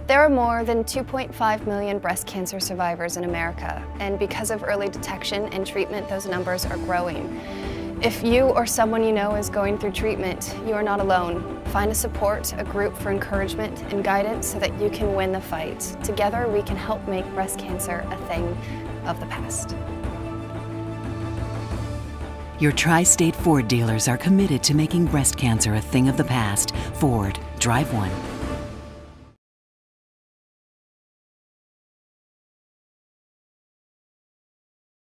There are more than 2.5 million breast cancer survivors in America, and because of early detection and treatment, those numbers are growing. If you or someone you know is going through treatment, you are not alone. Find a support, a group for encouragement and guidance so that you can win the fight. Together, we can help make breast cancer a thing of the past. Your Tri-State Ford dealers are committed to making breast cancer a thing of the past. Ford, drive one.